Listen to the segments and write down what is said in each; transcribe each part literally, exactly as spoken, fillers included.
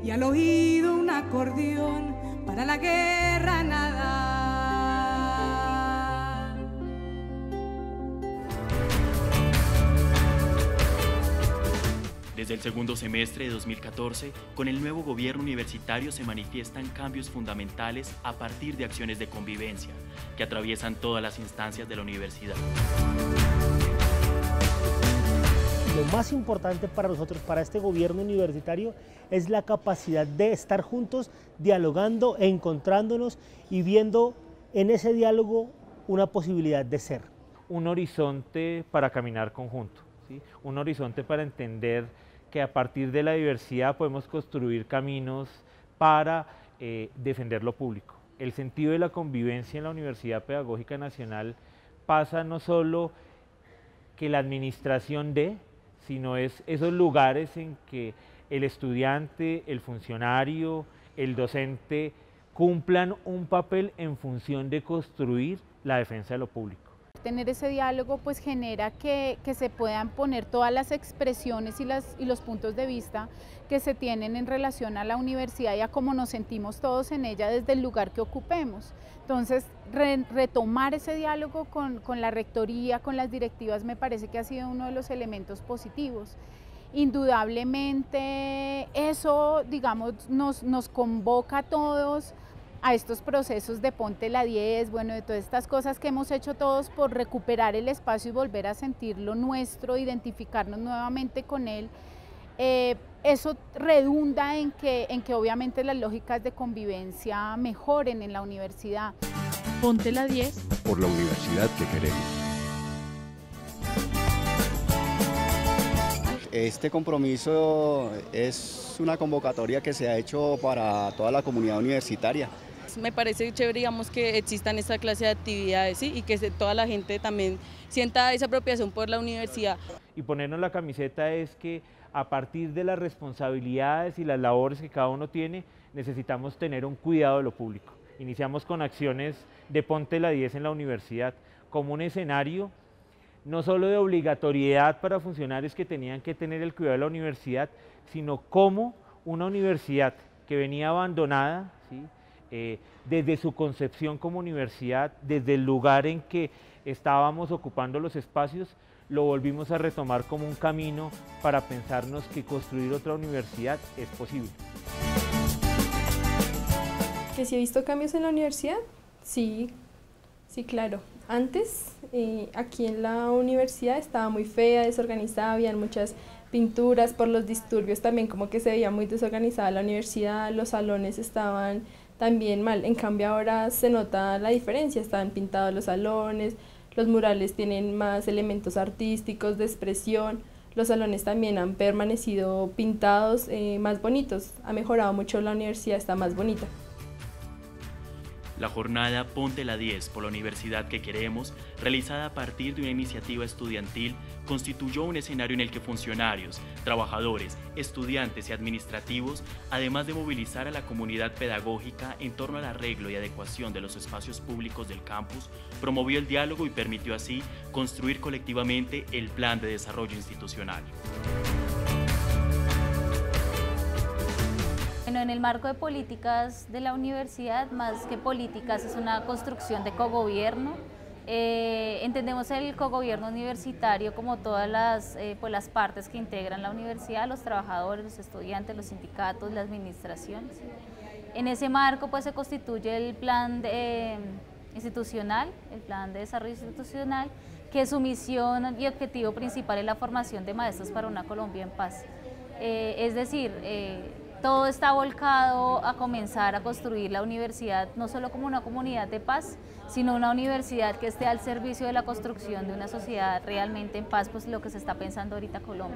y al oído un acordeón para la guerra nada. Desde el segundo semestre de dos mil catorce, con el nuevo gobierno universitario se manifiestan cambios fundamentales a partir de acciones de convivencia que atraviesan todas las instancias de la universidad. Lo más importante para nosotros, para este gobierno universitario, es la capacidad de estar juntos, dialogando, encontrándonos y viendo en ese diálogo una posibilidad de ser. Un horizonte para caminar conjunto, ¿sí? Un horizonte para entender que a partir de la diversidad podemos construir caminos para eh, defender lo público. El sentido de la convivencia en la Universidad Pedagógica Nacional pasa no solo que la administración de, sino es esos lugares en que el estudiante, el funcionario, el docente cumplan un papel en función de construir la defensa de lo público. Tener ese diálogo pues genera que, que se puedan poner todas las expresiones y, las, y los puntos de vista que se tienen en relación a la universidad y a cómo nos sentimos todos en ella desde el lugar que ocupemos. Entonces, re, retomar ese diálogo con, con la rectoría, con las directivas, me parece que ha sido uno de los elementos positivos. Indudablemente eso, digamos, nos, nos convoca a todos a estos procesos de Ponte la diez, bueno, de todas estas cosas que hemos hecho todos por recuperar el espacio y volver a sentir lo nuestro, identificarnos nuevamente con él. Eh, eso redunda en que, en que obviamente las lógicas de convivencia mejoren en la universidad. Ponte la diez por la universidad que queremos. Este compromiso es una convocatoria que se ha hecho para toda la comunidad universitaria. Me parece chévere, digamos, que existan esta clase de actividades, ¿sí? Y que se, toda la gente también sienta esa apropiación por la universidad. Y ponernos la camiseta es que a partir de las responsabilidades y las labores que cada uno tiene, necesitamos tener un cuidado de lo público. Iniciamos con acciones de Ponte la diez en la universidad como un escenario no solo de obligatoriedad para funcionarios que tenían que tener el cuidado de la universidad, sino como una universidad que venía abandonada, ¿sí? eh, desde su concepción como universidad, desde el lugar en que estábamos ocupando los espacios, lo volvimos a retomar como un camino para pensarnos que construir otra universidad es posible. ¿Que si he visto cambios en la universidad? Sí, sí, claro. Antes, eh, aquí en la universidad estaba muy fea, desorganizada, había muchas pinturas por los disturbios, también como que se veía muy desorganizada la universidad, los salones estaban también mal. En cambio ahora se nota la diferencia, están pintados los salones, los murales tienen más elementos artísticos, de expresión, los salones también han permanecido pintados, eh, más bonitos, ha mejorado mucho la universidad, está más bonita. La jornada Ponte la diez por la universidad que queremos, realizada a partir de una iniciativa estudiantil, constituyó un escenario en el que funcionarios, trabajadores, estudiantes y administrativos, además de movilizar a la comunidad pedagógica en torno al arreglo y adecuación de los espacios públicos del campus, promovió el diálogo y permitió así construir colectivamente el plan de desarrollo institucional. Bueno, en el marco de políticas de la universidad, más que políticas, es una construcción de cogobierno. Eh, entendemos el cogobierno universitario como todas las, eh, pues las partes que integran la universidad, los trabajadores, los estudiantes, los sindicatos, la administración. ¿Sí? En ese marco pues, se constituye el plan de, eh, institucional, el plan de desarrollo institucional, que su misión y objetivo principal es la formación de maestros para una Colombia en paz. Eh, es decir, eh, todo está volcado a comenzar a construir la universidad no solo como una comunidad de paz, sino una universidad que esté al servicio de la construcción de una sociedad realmente en paz, pues lo que se está pensando ahorita Colombia.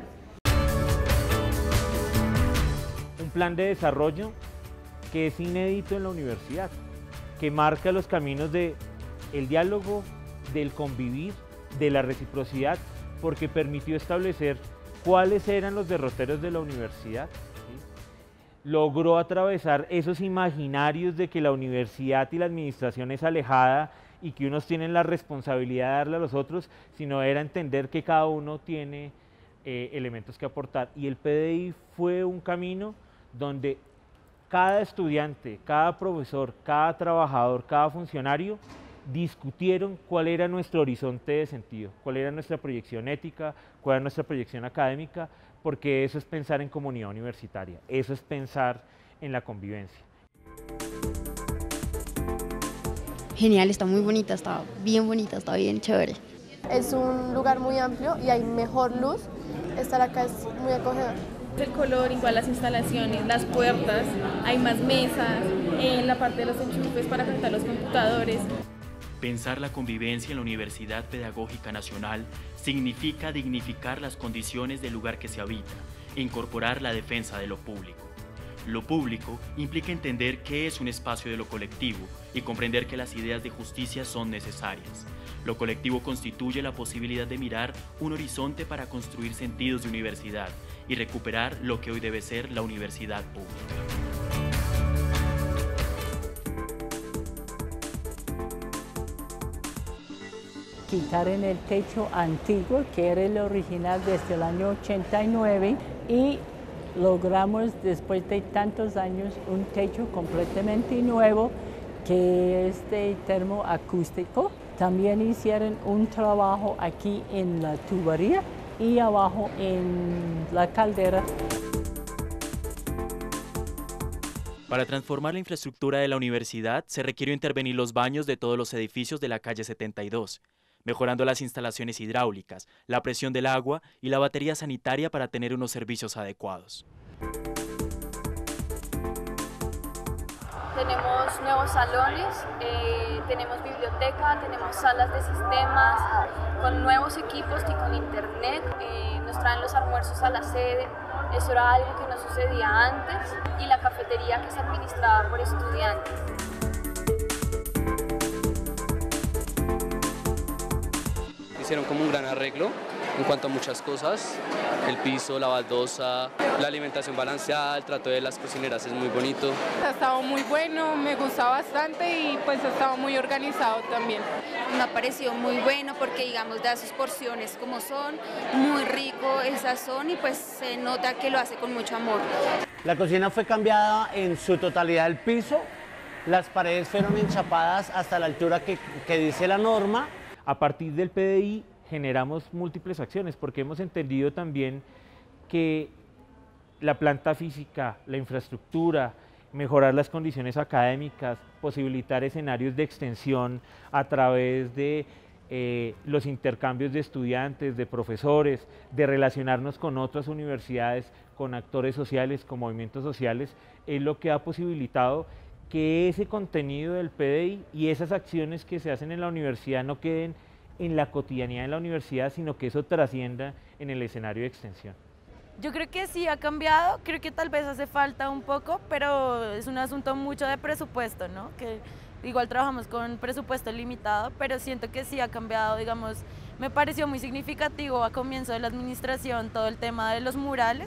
Un plan de desarrollo que es inédito en la universidad, que marca los caminos del diálogo, del convivir, de la reciprocidad, porque permitió establecer cuáles eran los derroteros de la universidad. Logró atravesar esos imaginarios de que la universidad y la administración es alejada y que unos tienen la responsabilidad de darle a los otros, sino era entender que cada uno tiene eh, elementos que aportar. Y el P D I fue un camino donde cada estudiante, cada profesor, cada trabajador, cada funcionario discutieron cuál era nuestro horizonte de sentido, cuál era nuestra proyección ética, cuál era nuestra proyección académica, porque eso es pensar en comunidad universitaria, eso es pensar en la convivencia. Genial, está muy bonita, está bien bonita, está bien chévere. Es un lugar muy amplio y hay mejor luz, estar acá es muy acogedor. El color, igual las instalaciones, las puertas, hay más mesas, en la parte de los enchufes para conectar los computadores. Pensar la convivencia en la Universidad Pedagógica Nacional significa dignificar las condiciones del lugar que se habita e incorporar la defensa de lo público. Lo público implica entender qué es un espacio de lo colectivo y comprender que las ideas de justicia son necesarias. Lo colectivo constituye la posibilidad de mirar un horizonte para construir sentidos de universidad y recuperar lo que hoy debe ser la universidad pública. Quitaron el techo antiguo, que era el original desde el año ochenta y nueve, y logramos después de tantos años un techo completamente nuevo que es de termoacústico. También hicieron un trabajo aquí en la tubería y abajo en la caldera. Para transformar la infraestructura de la universidad se requirió intervenir los baños de todos los edificios de la calle setenta y dos, mejorando las instalaciones hidráulicas, la presión del agua y la batería sanitaria para tener unos servicios adecuados. Tenemos nuevos salones, eh, tenemos biblioteca, tenemos salas de sistemas con nuevos equipos y con internet, eh, nos traen los almuerzos a la sede, eso era algo que no sucedía antes, y la cafetería que es administrada por estudiantes. Hicieron como un gran arreglo en cuanto a muchas cosas, el piso, la baldosa, la alimentación balanceada, el trato de las cocineras es muy bonito. Ha estado muy bueno, me gusta bastante y pues ha estado muy organizado también. Me ha parecido muy bueno porque digamos da sus porciones como son, muy rico el sazón y pues se nota que lo hace con mucho amor. La cocina fue cambiada en su totalidad el piso, las paredes fueron enchapadas hasta la altura que, que dice la norma. A partir del P D I generamos múltiples acciones porque hemos entendido también que la planta física, la infraestructura, mejorar las condiciones académicas, posibilitar escenarios de extensión a través de eh, los intercambios de estudiantes, de profesores, de relacionarnos con otras universidades, con actores sociales, con movimientos sociales, es lo que ha posibilitado que ese contenido del P D I y esas acciones que se hacen en la universidad no queden en la cotidianidad de la universidad, sino que eso trascienda en el escenario de extensión. Yo creo que sí ha cambiado, creo que tal vez hace falta un poco, pero es un asunto mucho de presupuesto, ¿no? Que igual trabajamos con presupuesto limitado, pero siento que sí ha cambiado, digamos, me pareció muy significativo a comienzo de la administración todo el tema de los murales.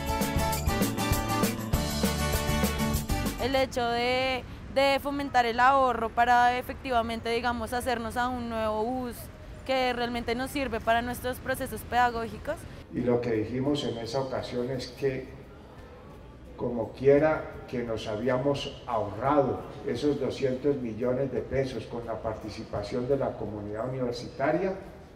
El hecho de, de fomentar el ahorro para efectivamente, digamos, hacernos a un nuevo bus que realmente nos sirve para nuestros procesos pedagógicos. Y lo que dijimos en esa ocasión es que, como quiera que nos habíamos ahorrado esos doscientos millones de pesos con la participación de la comunidad universitaria,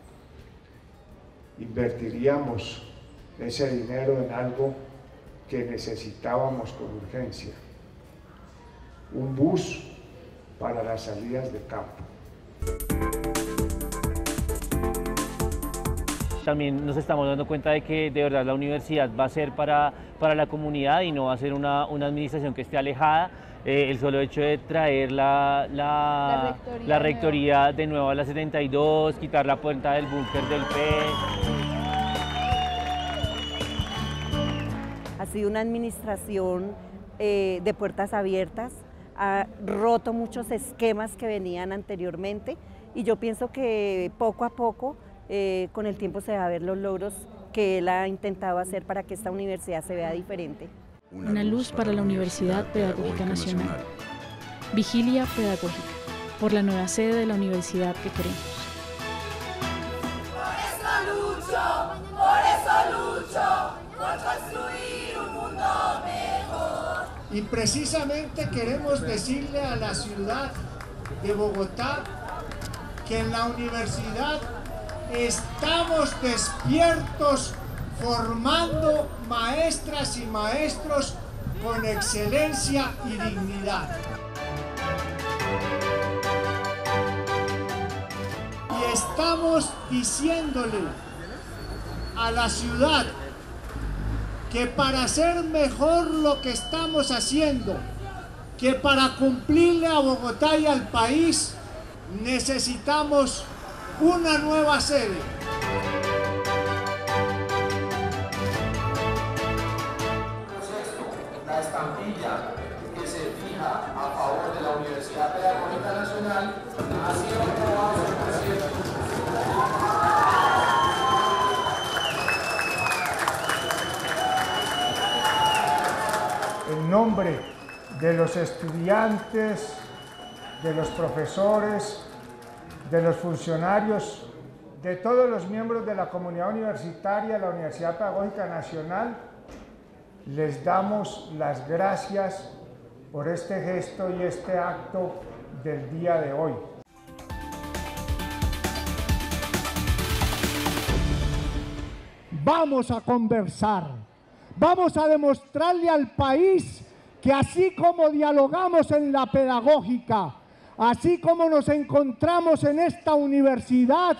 invertiríamos ese dinero en algo que necesitábamos con urgencia. Un bus para las salidas de campo. También nos estamos dando cuenta de que de verdad la universidad va a ser para, para la comunidad y no va a ser una, una administración que esté alejada. Eh, el solo hecho de traer la, la, la rectoría, la rectoría de, nuevo. de nuevo a la setenta y dos, quitar la puerta del búnker del P E S. Ha sido una administración eh, de puertas abiertas, ha roto muchos esquemas que venían anteriormente y yo pienso que poco a poco, eh, con el tiempo se va a ver los logros que él ha intentado hacer para que esta universidad se vea diferente. Una luz para la Universidad Pedagógica Nacional. Vigilia Pedagógica, por la nueva sede de la universidad que queremos. Por eso lucho, por eso lucho, por construir un mundo mejor. Y precisamente queremos decirle a la ciudad de Bogotá que en la universidad estamos despiertos formando maestras y maestros con excelencia y dignidad. Y estamos diciéndole a la ciudad que para hacer mejor lo que estamos haciendo, que para cumplirle a Bogotá y al país, necesitamos una nueva sede. La estampilla que se fija a favor de la Universidad Pedagógica Nacional ha sido aprobada por el presidente. En nombre de los estudiantes, de los profesores, de los funcionarios, de todos los miembros de la comunidad universitaria de la Universidad Pedagógica Nacional, les damos las gracias por este gesto y este acto del día de hoy. Vamos a conversar, vamos a demostrarle al país que así como dialogamos en la pedagógica, así como nos encontramos en esta universidad,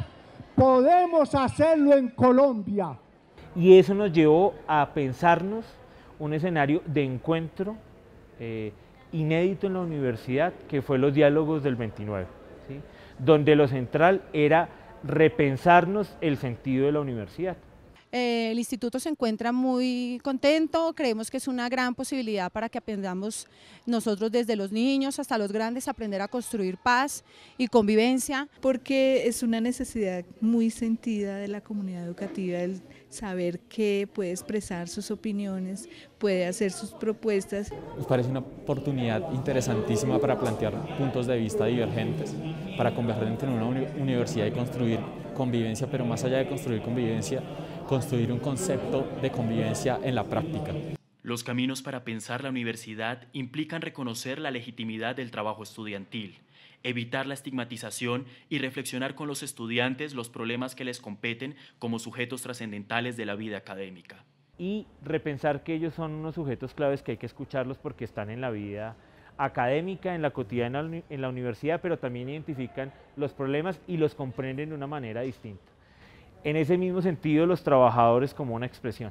podemos hacerlo en Colombia. Y eso nos llevó a pensarnos un escenario de encuentro eh, inédito en la universidad, que fue los diálogos del veintinueve, ¿sí? Donde lo central era repensarnos el sentido de la universidad. Eh, el instituto se encuentra muy contento, creemos que es una gran posibilidad para que aprendamos nosotros desde los niños hasta los grandes, aprender a construir paz y convivencia. Porque es una necesidad muy sentida de la comunidad educativa el saber que puede expresar sus opiniones, puede hacer sus propuestas. Nos parece una oportunidad interesantísima para plantear puntos de vista divergentes, para converger entre una uni- universidad y construir convivencia, pero más allá de construir convivencia, construir un concepto de convivencia en la práctica. Los caminos para pensar la universidad implican reconocer la legitimidad del trabajo estudiantil, evitar la estigmatización y reflexionar con los estudiantes los problemas que les competen como sujetos trascendentales de la vida académica. Y repensar que ellos son unos sujetos claves que hay que escucharlos porque están en la vida académica, en la cotidiana en la universidad, pero también identifican los problemas y los comprenden de una manera distinta. En ese mismo sentido, los trabajadores como una expresión.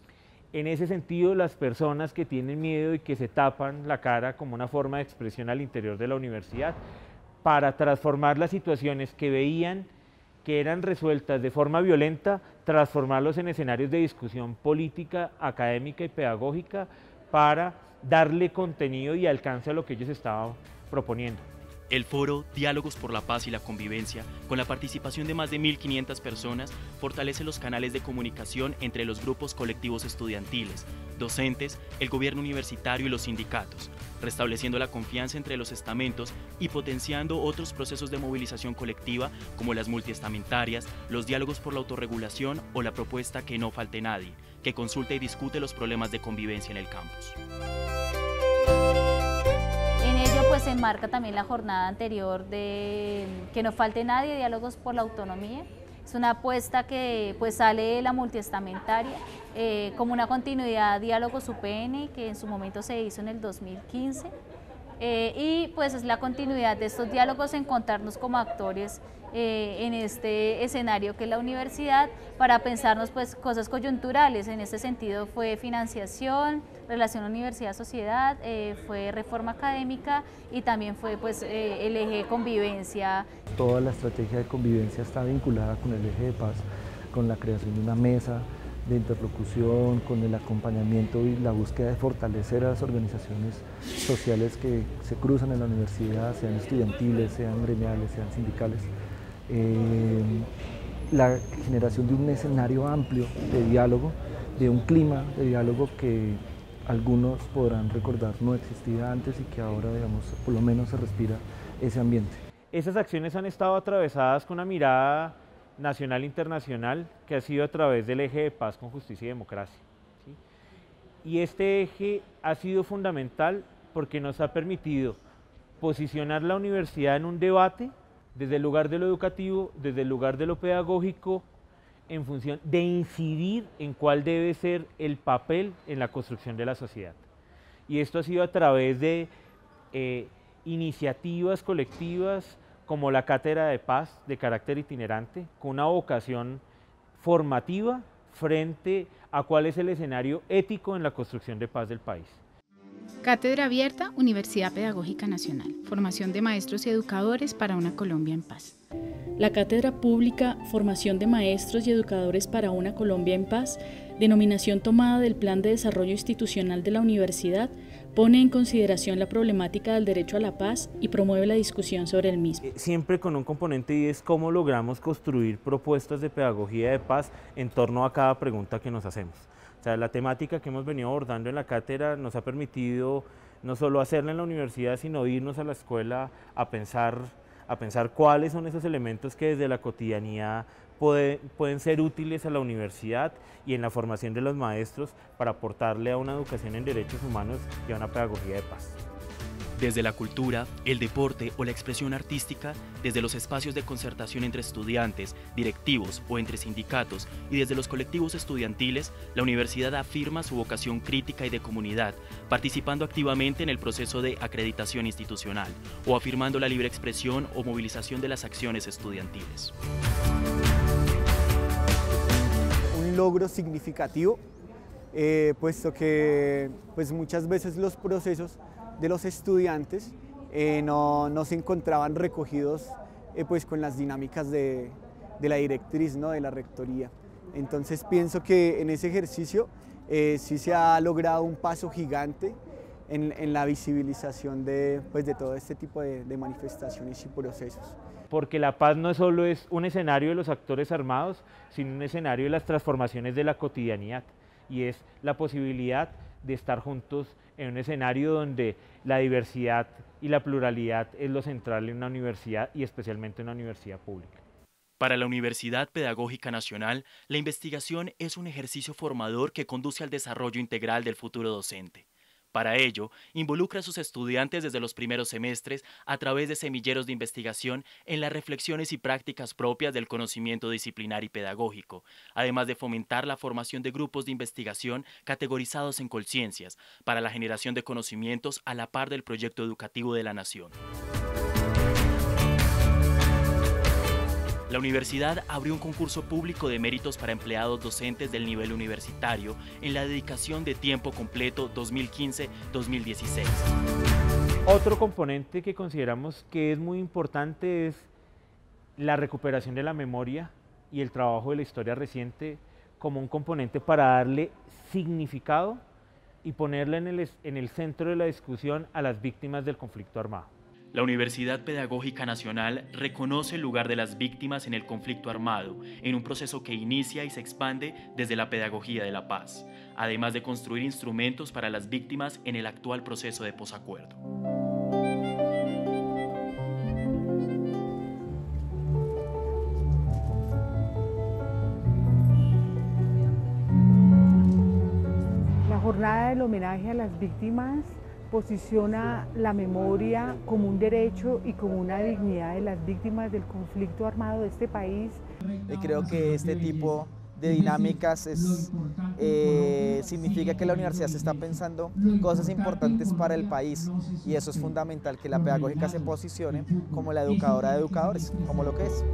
En ese sentido, las personas que tienen miedo y que se tapan la cara como una forma de expresión al interior de la universidad, para transformar las situaciones que veían que eran resueltas de forma violenta, transformarlos en escenarios de discusión política, académica y pedagógica para darle contenido y alcance a lo que ellos estaban proponiendo. El foro Diálogos por la Paz y la Convivencia, con la participación de más de mil quinientas personas, fortalece los canales de comunicación entre los grupos colectivos estudiantiles, docentes, el gobierno universitario y los sindicatos, restableciendo la confianza entre los estamentos y potenciando otros procesos de movilización colectiva como las multiestamentarias, los diálogos por la autorregulación o la propuesta Que no falte nadie, que consulta y discute los problemas de convivencia en el campus. En ello pues se enmarca también la jornada anterior de Que no falte nadie, diálogos por la autonomía. Es una apuesta que pues sale de la multiestamentaria eh, como una continuidad Diálogos U P N, que en su momento se hizo en el dos mil quince. Eh, y pues es la continuidad de estos diálogos, encontrarnos como actores eh, en este escenario que es la universidad, para pensarnos pues cosas coyunturales. En ese sentido fue financiación, relación universidad-sociedad, eh, fue reforma académica y también fue pues eh, el eje de convivencia. Toda la estrategia de convivencia está vinculada con el eje de paz, con la creación de una mesa de interlocución, con el acompañamiento y la búsqueda de fortalecer a las organizaciones sociales que se cruzan en la universidad, sean estudiantiles, sean gremiales, sean sindicales. Eh, la generación de un escenario amplio de diálogo, de un clima de diálogo que algunos podrán recordar no existía antes y que ahora, digamos, por lo menos se respira ese ambiente. Esas acciones han estado atravesadas con una mirada nacional e internacional que ha sido a través del eje de paz con justicia y democracia, ¿sí? Y este eje ha sido fundamental porque nos ha permitido posicionar la universidad en un debate desde el lugar de lo educativo, desde el lugar de lo pedagógico, en función de incidir en cuál debe ser el papel en la construcción de la sociedad. Y esto ha sido a través de eh, iniciativas colectivas como la Cátedra de Paz de carácter itinerante, con una vocación formativa frente a cuál es el escenario ético en la construcción de paz del país. Cátedra Abierta, Universidad Pedagógica Nacional. Formación de maestros y educadores para una Colombia en paz. La Cátedra Pública Formación de Maestros y Educadores para una Colombia en Paz, denominación tomada del Plan de Desarrollo Institucional de la Universidad, pone en consideración la problemática del derecho a la paz y promueve la discusión sobre el mismo. Siempre con un componente y es cómo logramos construir propuestas de pedagogía de paz en torno a cada pregunta que nos hacemos. O sea, la temática que hemos venido abordando en la cátedra nos ha permitido no solo hacerla en la universidad, sino irnos a la escuela a pensar, a pensar cuáles son esos elementos que desde la cotidianidad puede, pueden ser útiles a la universidad y en la formación de los maestros para aportarle a una educación en derechos humanos y a una pedagogía de paz. Desde la cultura, el deporte o la expresión artística, desde los espacios de concertación entre estudiantes, directivos o entre sindicatos y desde los colectivos estudiantiles, la universidad afirma su vocación crítica y de comunidad, participando activamente en el proceso de acreditación institucional o afirmando la libre expresión o movilización de las acciones estudiantiles. Un logro significativo, eh, puesto que pues muchas veces los procesos de los estudiantes eh, no, no se encontraban recogidos eh, pues con las dinámicas de, de la directriz, ¿no? De la rectoría. Entonces pienso que en ese ejercicio eh, sí se ha logrado un paso gigante en, en la visibilización de, pues, de todo este tipo de, de manifestaciones y procesos. Porque la paz no solo es un escenario de los actores armados, sino un escenario de las transformaciones de la cotidianidad, y es la posibilidad de estar juntos en un escenario donde la diversidad y la pluralidad es lo central en una universidad y especialmente en una universidad pública. Para la Universidad Pedagógica Nacional, la investigación es un ejercicio formador que conduce al desarrollo integral del futuro docente. Para ello, involucra a sus estudiantes desde los primeros semestres a través de semilleros de investigación en las reflexiones y prácticas propias del conocimiento disciplinar y pedagógico, además de fomentar la formación de grupos de investigación categorizados en conciencias para la generación de conocimientos a la par del proyecto educativo de la nación. La universidad abrió un concurso público de méritos para empleados docentes del nivel universitario en la dedicación de tiempo completo dos mil quince dos mil dieciséis. Otro componente que consideramos que es muy importante es la recuperación de la memoria y el trabajo de la historia reciente como un componente para darle significado y ponerla en el, en el centro de la discusión a las víctimas del conflicto armado. La Universidad Pedagógica Nacional reconoce el lugar de las víctimas en el conflicto armado, en un proceso que inicia y se expande desde la pedagogía de la paz, además de construir instrumentos para las víctimas en el actual proceso de posacuerdo. La jornada del homenaje a las víctimas posiciona la memoria como un derecho y como una dignidad de las víctimas del conflicto armado de este país. Y creo que este tipo de dinámicas es, eh, significa que la universidad se está pensando cosas importantes para el país, y eso es fundamental, que la pedagógica se posicione como la educadora de educadores, como lo que es.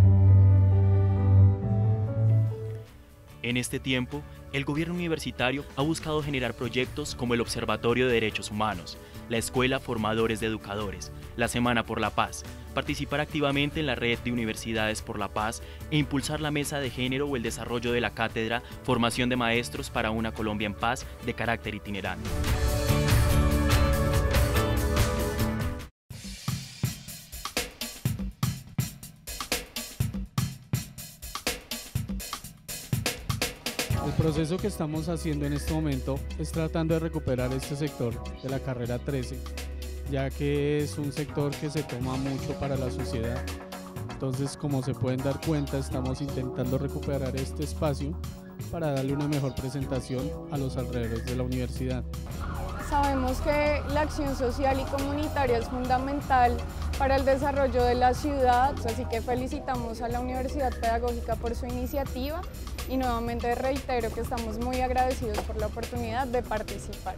En este tiempo, el gobierno universitario ha buscado generar proyectos como el Observatorio de Derechos Humanos, la Escuela Formadores de Educadores, la Semana por la Paz, participar activamente en la red de Universidades por la Paz e impulsar la mesa de género o el desarrollo de la cátedra Formación de Maestros para una Colombia en Paz de carácter itinerante. El proceso que estamos haciendo en este momento es tratando de recuperar este sector de la carrera trece, ya que es un sector que se toma mucho para la sociedad. Entonces, como se pueden dar cuenta, estamos intentando recuperar este espacio para darle una mejor presentación a los alrededores de la universidad. Sabemos que la acción social y comunitaria es fundamental para el desarrollo de la ciudad, así que felicitamos a la Universidad Pedagógica por su iniciativa y nuevamente reitero que estamos muy agradecidos por la oportunidad de participar.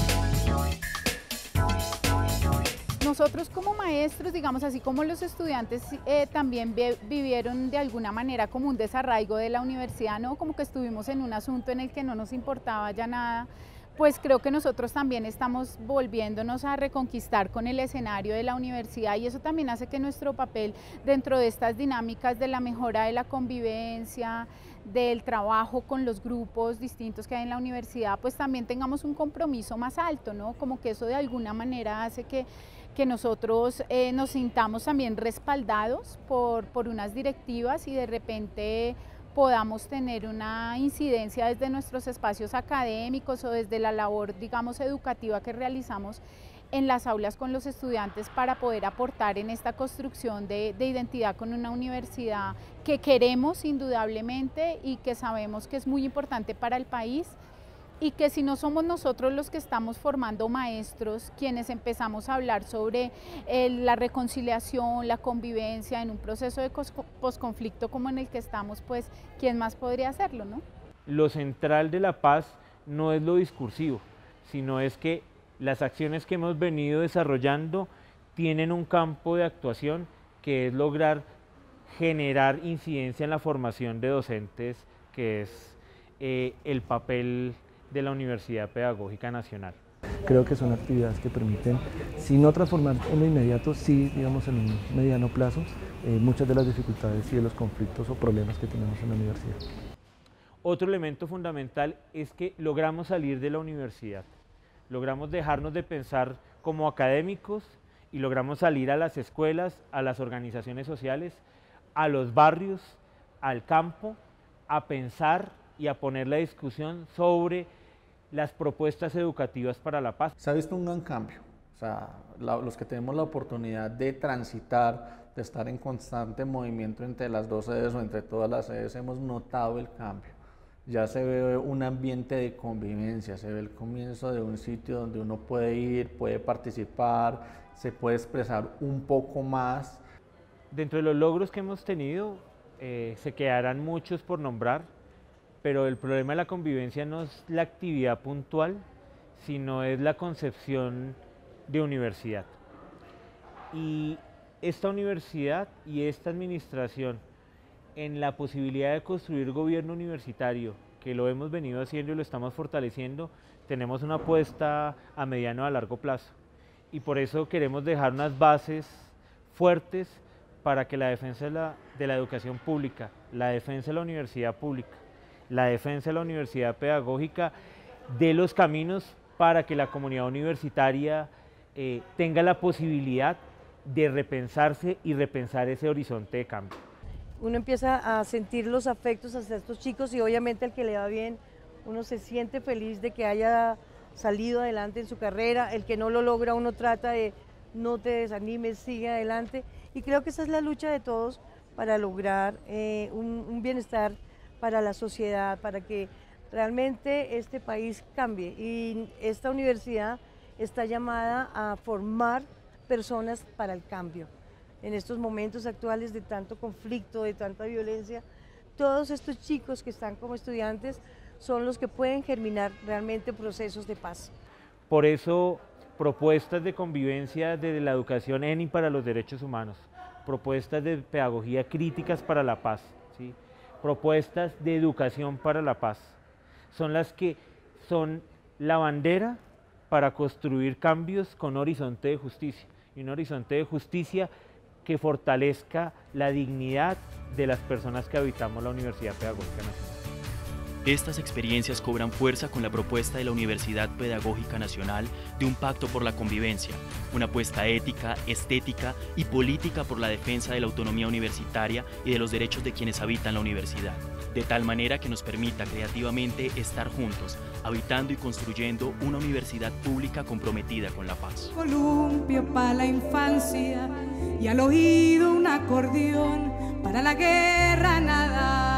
Nosotros como maestros, digamos así como los estudiantes eh, también vivieron de alguna manera como un desarraigo de la universidad, ¿no? Como que estuvimos en un asunto en el que no nos importaba ya nada, pues creo que nosotros también estamos volviéndonos a reconquistar con el escenario de la universidad y eso también hace que nuestro papel dentro de estas dinámicas de la mejora de la convivencia, del trabajo con los grupos distintos que hay en la universidad, pues también tengamos un compromiso más alto, ¿no? Como que eso de alguna manera hace que, que nosotros eh, nos sintamos también respaldados por, por unas directivas y de repente podamos tener una incidencia desde nuestros espacios académicos o desde la labor, digamos, educativa que realizamos en las aulas con los estudiantes para poder aportar en esta construcción de, de identidad con una universidad que queremos indudablemente y que sabemos que es muy importante para el país y que si no somos nosotros los que estamos formando maestros, quienes empezamos a hablar sobre eh, la reconciliación, la convivencia en un proceso de posconflicto como en el que estamos, pues, ¿quién más podría hacerlo, no? Lo central de la paz no es lo discursivo, sino es que las acciones que hemos venido desarrollando tienen un campo de actuación que es lograr generar incidencia en la formación de docentes, que es eh, el papel de la Universidad Pedagógica Nacional. Creo que son actividades que permiten, si no transformar en lo inmediato, sí, digamos, en un mediano plazo, eh, muchas de las dificultades y de los conflictos o problemas que tenemos en la universidad. Otro elemento fundamental es que logramos salir de la universidad, logramos dejarnos de pensar como académicos y logramos salir a las escuelas, a las organizaciones sociales, a los barrios, al campo, a pensar y a poner la discusión sobre las propuestas educativas para la paz. Se ha visto un gran cambio, o sea, la, los que tenemos la oportunidad de transitar, de estar en constante movimiento entre las dos sedes o entre todas las sedes, hemos notado el cambio. Ya se ve un ambiente de convivencia, se ve el comienzo de un sitio donde uno puede ir, puede participar, se puede expresar un poco más. Dentro de los logros que hemos tenido, eh, se quedarán muchos por nombrar, pero el problema de la convivencia no es la actividad puntual, sino es la concepción de universidad. Y esta universidad y esta administración, en la posibilidad de construir gobierno universitario, que lo hemos venido haciendo y lo estamos fortaleciendo, tenemos una apuesta a mediano y a largo plazo. Y por eso queremos dejar unas bases fuertes para que la defensa de la, de la educación pública, la defensa de la universidad pública, la defensa de la universidad pedagógica, dé los caminos para que la comunidad universitaria eh, tenga la posibilidad de repensarse y repensar ese horizonte de cambio. Uno empieza a sentir los afectos hacia estos chicos y obviamente al que le va bien, uno se siente feliz de que haya salido adelante en su carrera, el que no lo logra uno trata de no te desanimes, sigue adelante y creo que esa es la lucha de todos para lograr eh, un, un bienestar para la sociedad, para que realmente este país cambie y esta universidad está llamada a formar personas para el cambio. En estos momentos actuales de tanto conflicto, de tanta violencia, todos estos chicos que están como estudiantes son los que pueden germinar realmente procesos de paz. Por eso, propuestas de convivencia desde la educación en y para los derechos humanos, propuestas de pedagogía críticas para la paz, ¿sí? Propuestas de educación para la paz, son las que son la bandera para construir cambios con horizonte de justicia, y un horizonte de justicia que fortalezca la dignidad de las personas que habitamos la Universidad Pedagógica Nacional. Estas experiencias cobran fuerza con la propuesta de la Universidad Pedagógica Nacional de un pacto por la convivencia, una apuesta ética, estética y política por la defensa de la autonomía universitaria y de los derechos de quienes habitan la universidad, de tal manera que nos permita creativamente estar juntos, habitando y construyendo una universidad pública comprometida con la paz. Columpio para la infancia y al oído un acordeón para la guerra nada.